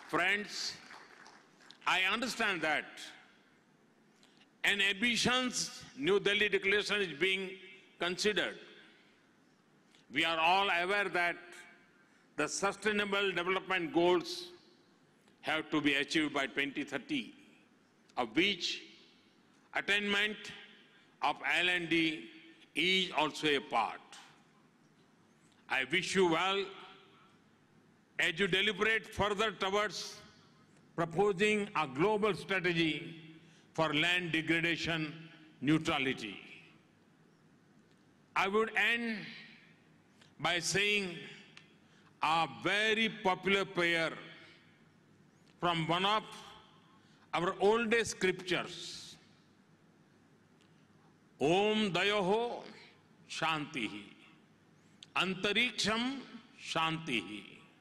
Friends, I understand that an ambitious New Delhi Declaration is being considered. We are all aware that the Sustainable Development Goals have to be achieved by 2030, of which attainment of L&D is also a part. I wish you well as you deliberate further towards proposing a global strategy for land degradation neutrality. I would end by saying a very popular prayer from one of our oldest scriptures. Om Dayoho Shantihi, Antariksham Shantihi.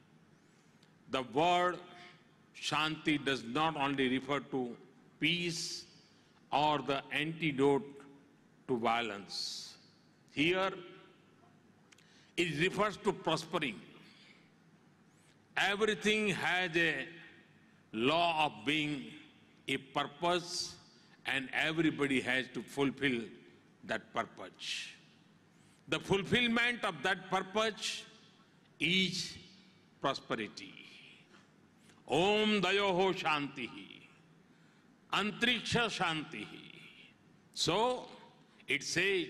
The word Shanti does not only refer to peace or the antidote to violence. Here, it refers to prospering. Everything has a law of being, a purpose, and everybody has to fulfill that purpose. The fulfillment of that purpose is prosperity. Om Dayoho Shantihi, Antariksha Shantihi. So, it says,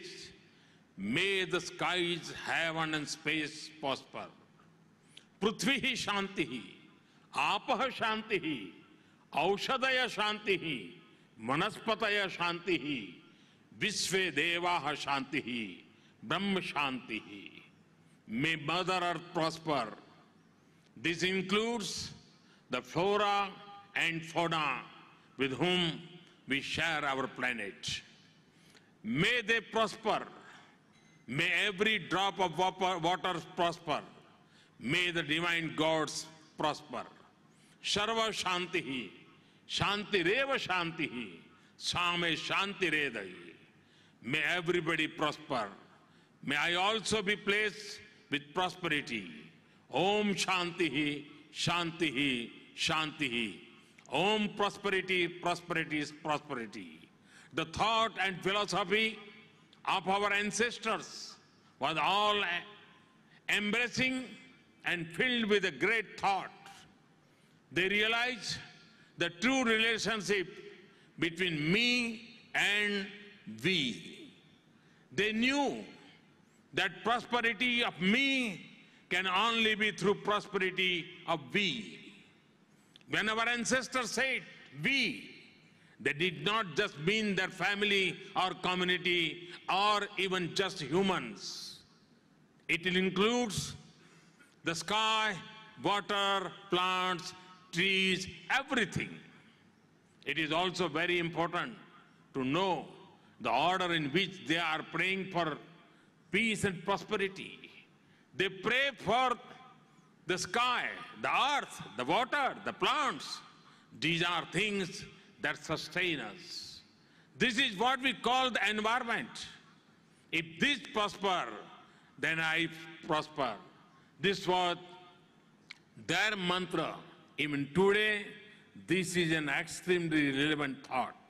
may the skies, heaven and space prosper. Prithvihi Shantihi, Apaha Shantihi, Aushadaya Shantihi, Manaspataya Shantihi, Vishve Devaha Shantihi, Brahma Shantihi. May Mother Earth prosper. This includes the flora and fauna with whom we share our planet. May they prosper. May every drop of water prosper. May the divine gods prosper. Sarva Shantihi, Shantireva Shantihi, Same Shantiredahi. May everybody prosper. May I also be blessed with prosperity. Om Shantihi, Shantihi, Shantihi. Om prosperity, prosperity is prosperity. The thought and philosophy of our ancestors was all embracing and filled with a great thought. They realized the true relationship between me and we. They knew that prosperity of me can only be through prosperity of we. When our ancestors said we, they did not just mean their family or community or even just humans. It includes the sky, water, plants, trees, everything. It is also very important to know the order in which they are praying for peace and prosperity. They pray for the sky, the earth, the water, the plants. These are things that sustain us. This is what we call the environment. If this prosper, then I prosper. This was their mantra. Even today, this is an extremely relevant thought.